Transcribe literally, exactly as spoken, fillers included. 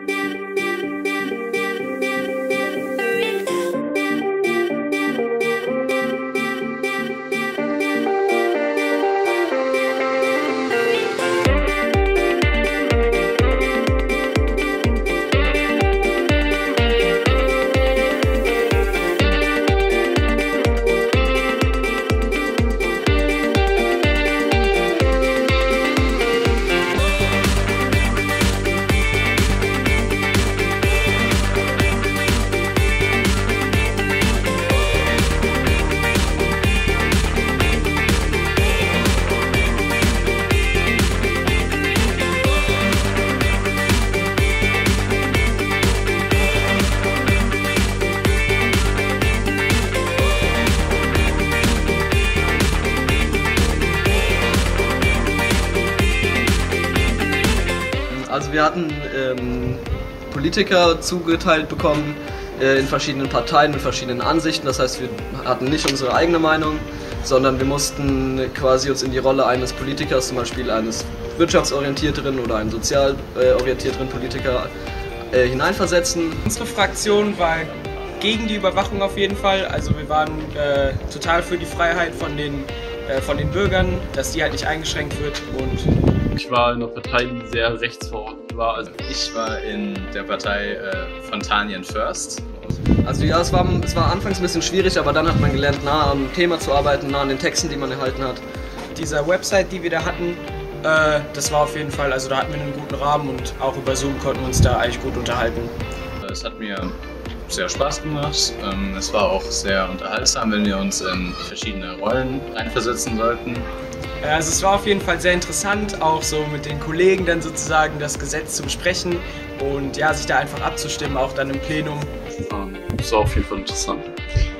Also wir hatten ähm, Politiker zugeteilt bekommen äh, in verschiedenen Parteien mit verschiedenen Ansichten. Das heißt, wir hatten nicht unsere eigene Meinung, sondern wir mussten quasi uns in die Rolle eines Politikers, zum Beispiel eines wirtschaftsorientierteren oder einen sozial äh, orientierteren Politiker äh, hineinversetzen. Unsere Fraktion war gegen die Überwachung auf jeden Fall. Also wir waren äh, total für die Freiheit von den, äh, von den Bürgern, dass die halt nicht eingeschränkt wird. Und ich war in einer Partei, die sehr rechtsverordnet war. Also ich war in der Partei äh, Fontanien First. Also ja, es war, es war anfangs ein bisschen schwierig, aber dann hat man gelernt, nah am Thema zu arbeiten, nah an den Texten, die man erhalten hat. Dieser Website, die wir da hatten, äh, das war auf jeden Fall, also da hatten wir einen guten Rahmen und auch über Zoom konnten wir uns da eigentlich gut unterhalten. Es hat mir sehr Spaß gemacht. Ähm, es war auch sehr unterhaltsam, wenn wir uns in verschiedene Rollen reinversetzen sollten. Also es war auf jeden Fall sehr interessant, auch so mit den Kollegen dann sozusagen das Gesetz zu besprechen und ja, sich da einfach abzustimmen, auch dann im Plenum. Das war auf jeden Fall interessant.